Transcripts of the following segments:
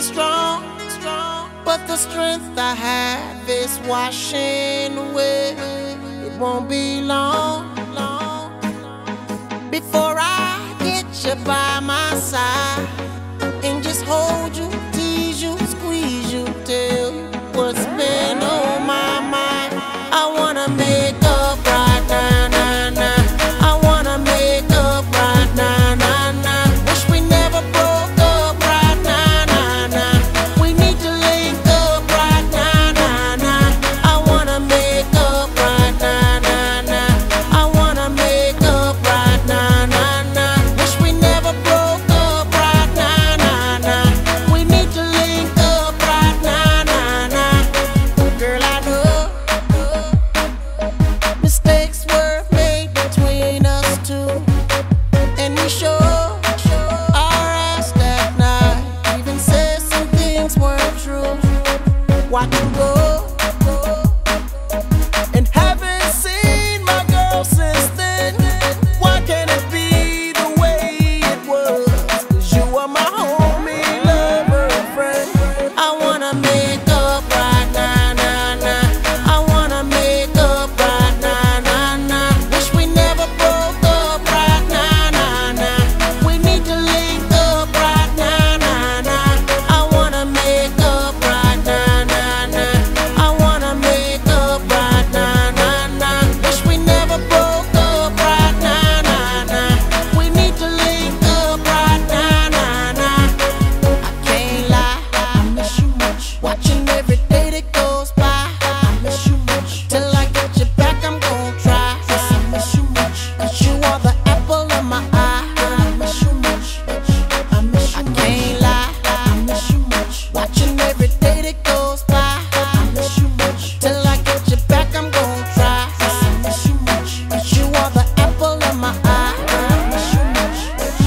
strong, but the strength I have is washing away. It won't be long before I get you by my side and just hold you, tease you, squeeze you, tell you what's been on my mind. I wanna make up right now, nah, nah. I wanna make up right now, nah, nah. Wish we never broke up right now, nah, nah. We need to link up right now, nah, nah. I wanna make up right now, nah, nah. I wanna make up right now, nah, nah. Wish we never broke up right now, nah, nah. We need to link up right now, nah, nah. Girl, I know mistakes were made between us two, and we sure our ass that night. Even said some things weren't true. Watch you go, and haven't seen my girl since then. Why can't it be the way it was? 'Cause you are my homie, lover, and friend. I wanna make up right now, nah, nah. I wanna make up right now, nah, nah. Wish we never broke up right now, nah, nah. We need to link up right now, nah, nah. I wanna make up right now, nah, nah. I wanna make up right now, nah, nah. Wish we never broke up right now, nah, nah. We need to link up right now, nah, nah. I can't lie, I miss you much. Watching every day that goes by, I miss you much. Till I get you back, I'm gon' try. Yes, I miss you much. 'Cause you are the apple of my eye. I miss you much. I miss you much. I can't lie, I miss you much. Watching every day that goes by, I miss you much. Till I get you back, I'm gon' try. Yes, I miss you much. 'Cause you are the apple of my eye. I miss you much.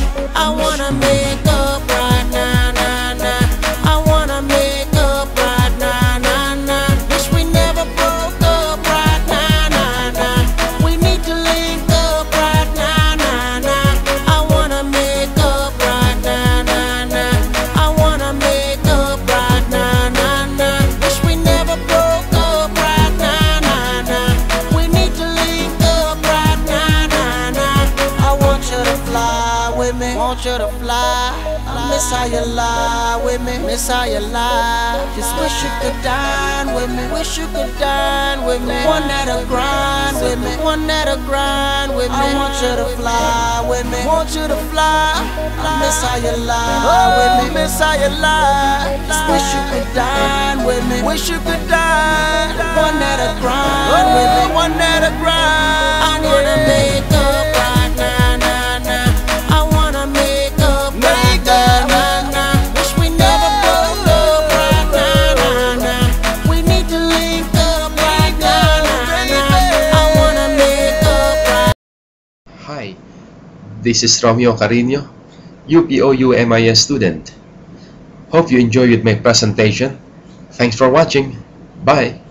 I wanna make up right now, nah, nah. I wanna make up right now, nah, nah. Wish we never broke up right now, nah, nah. We need to link up right now, nah, nah. I wanna make up right now, nah, nah. I wanna make up right now, nah, nah. Wish we never broke up right now, nah, nah. We need to link up right now, nah, nah. I want you to fly with me, want you to fly. I miss how you lie with me, miss how you lie. Just wish you could dine with me, wish you could dine with me. One that'll grind with me, one that'll grind with me. I want you to fly with me, want you to fly. I miss how you lie with me, miss how you lie. Just wish you could dine with me, wish you could dine. One that'll grind with me, one that'll grind. I wanna make up right now, nah, nah. I wanna make up right now, nah, nah. Wish we never broke up right now, nah, nah. We need to link up right now, nah, nah. I wanna make up right. Hi, this is Romeo Carino, UPOU-MIS student. Hope you enjoyed my presentation. Thanks for watching. Bye.